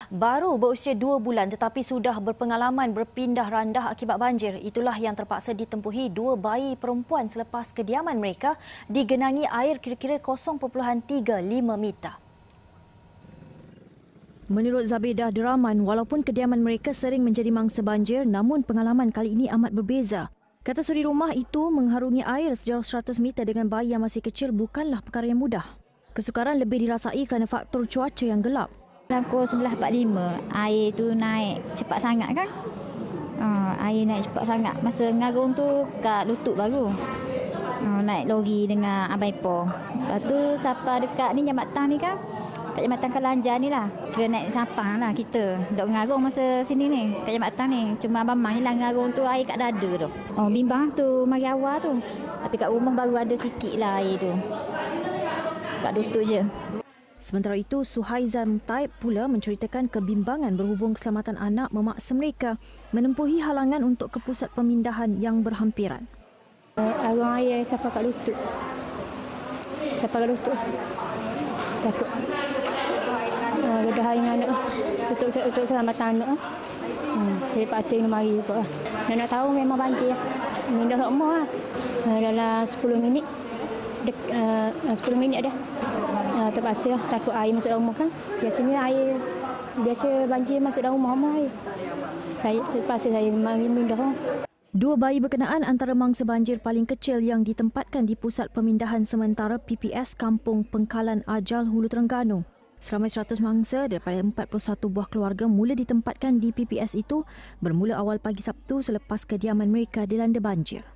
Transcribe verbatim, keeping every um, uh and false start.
Baru berusia dua bulan tetapi sudah berpengalaman berpindah randah akibat banjir. Itulah yang terpaksa ditempuhi dua bayi perempuan selepas kediaman mereka digenangi air kira-kira kosong perpuluhan tiga lima meter. Menurut Zabedah Deraman, walaupun kediaman mereka sering menjadi mangsa banjir, namun pengalaman kali ini amat berbeza. Kata suri rumah itu, mengharungi air sejauh seratus meter dengan bayi yang masih kecil bukanlah perkara yang mudah. Kesukaran lebih dirasai kerana faktor cuaca yang gelap. Pukul sebelas empat puluh lima, air tu naik cepat sangat kan? Uh, air naik cepat sangat. Masa ngarung tu kat lutut baru. Uh, naik lori dengan Abang Ipoh. Lepas tu siapa dekat ni jambatan ni kan? Kat jambatan Kalanjar ni lah. Kira naik sapang lah kita. Dok ngarung masa sini ni, kat jambatan ni. Cuma Abang Mang ni lah ngarung tu air kat dada tu. Oh, bimbang tu mari awal tu. Tapi kat rumah baru ada sikit lah air tu. Kat lutut je. Sementara itu, Suhaizan Taib pula menceritakan kebimbangan berhubung keselamatan anak memaksa mereka menempuhi halangan untuk ke pusat pemindahan yang berhampiran. Arung air capai kat lutut. Capai kat lutut. Takut. Uh, Gedah air anak. Untuk, untuk keselamatan anak. Hmm, jadi paksa ni mari juga. Dan nak tahu memang banjir. Mindah semua lah. Uh, dalam sepuluh minit. Dek, uh, sepuluh minit dah. Uh, terpaksa lah, takut air masuk dalam rumah kan. Biasanya air, biasa banjir masuk dalam rumah-rumah air. Saya terpaksa saya mari mindah. Dua bayi berkenaan antara mangsa banjir paling kecil yang ditempatkan di Pusat Pemindahan Sementara P P S Kampung Pengkalan Ajal Hulu Terengganu. Seramai seratus mangsa daripada empat puluh satu buah keluarga mula ditempatkan di P P S itu bermula awal pagi Sabtu selepas kediaman mereka dilanda banjir.